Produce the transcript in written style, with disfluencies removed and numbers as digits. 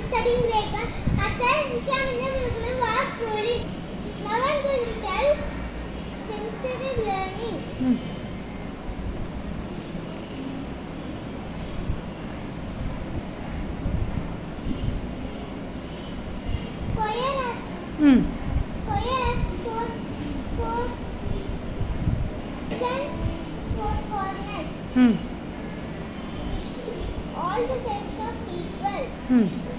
studying grade 1 at the Shakshi was schooling. Now I'm going to tell sensory learning. Square has four corners. All the sides are equal.